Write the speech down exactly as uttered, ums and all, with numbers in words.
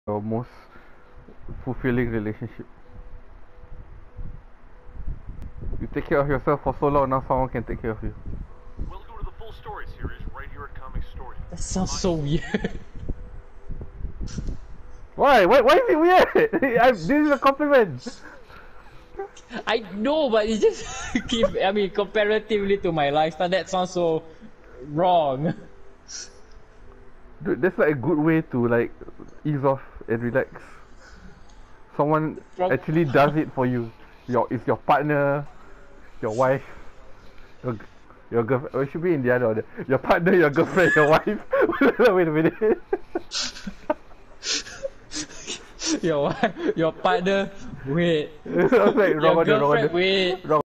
your most fulfilling relationship? You take care of yourself for so long, now someone can take care of you. Welcome to the Full Story series right here at Comic Story. That sounds so weird. Why? Why? Why is it weird? I, this is a compliment. I know, but it just keep. I mean, comparatively to my lifestyle, that sounds so wrong. Dude, that's like a good way to like ease off and relax. Someone From- actually does it for you. Your it's your partner, your wife, your your girlfriend. Oh, it should be in the other order. Your partner, your girlfriend, your wife. Wait a minute. your wife, your partner, wait. I was like, wrong Your order, wrong girlfriend, order. wait. Wrong